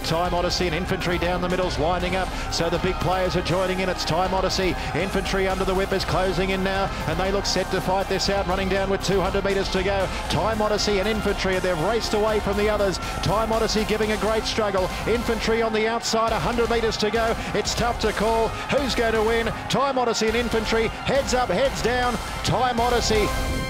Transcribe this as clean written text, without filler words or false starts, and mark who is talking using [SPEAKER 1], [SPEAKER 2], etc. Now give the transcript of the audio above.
[SPEAKER 1] Time Odyssey and Infantry down the middle's winding up. So the big players are joining in. It's Time Odyssey. Infantry under the whip is closing in now, and they look set to fight this out, running down with 200 metres to go. Time Odyssey and Infantry, they've raced away from the others. Time Odyssey giving a great struggle. Infantry on the outside, 100 metres to go. It's tough to call. Who's going to win? Time Odyssey and Infantry. Heads up, heads down. Time Odyssey.